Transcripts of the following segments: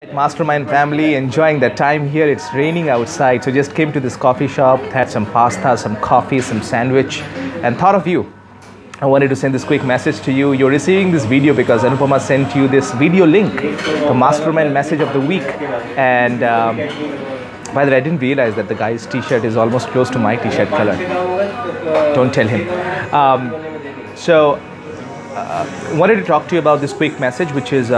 Mastermind family, enjoying the time here. It's raining outside, so just came to this coffee shop, had some pasta, some coffee, some sandwich, and thought of you. I wanted to send this quick message to you. You're receiving this video because Anupama sent you this video link, the Mastermind message of the week. And by the way, I didn't realize that the guy's t-shirt is almost close to my t-shirt color. Don't tell him. Wanted to talk to you about this quick message, which is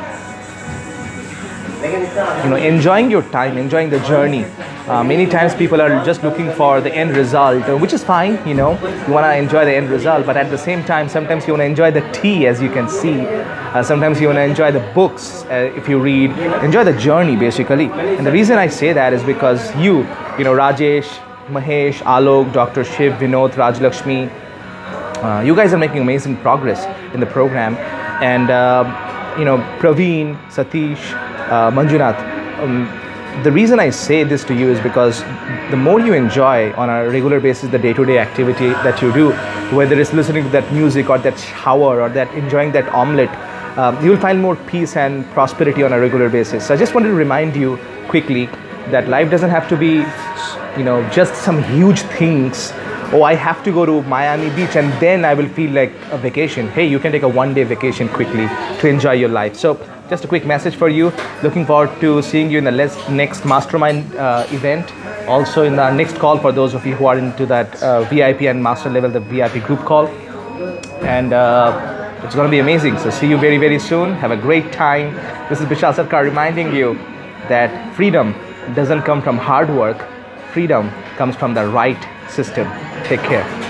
enjoying your time, enjoying the journey. Many times people are just looking for the end result, which is fine. You want to enjoy the end result, but at the same time, sometimes you want to enjoy the tea, as you can see. Sometimes you want to enjoy the books, if you read. Enjoy the journey, basically. And the reason I say that is because you Rajesh, Mahesh, Alok, Dr. Shiv, Vinod, Rajlakshmi, you guys are making amazing progress in the program. And Praveen, Satish, Manjunath, the reason I say this to you is because the more you enjoy on a regular basis the day-to-day activity that you do, whether it's listening to that music or that shower or that enjoying that omelette, you will find more peace and prosperity on a regular basis. So I just wanted to remind you quickly that life doesn't have to be, just some huge things. Oh, I have to go to Miami Beach and then I will feel like a vacation. Hey, you can take a one-day vacation quickly to enjoy your life. So just a quick message for you. Looking forward to seeing you in the next Mastermind event. Also in the next call for those of you who are into that VIP and master level, the VIP group call. And it's going to be amazing. So see you very, very soon. Have a great time. This is Bishal Sarkar reminding you that freedom doesn't come from hard work. Freedom comes from the right system. Take care.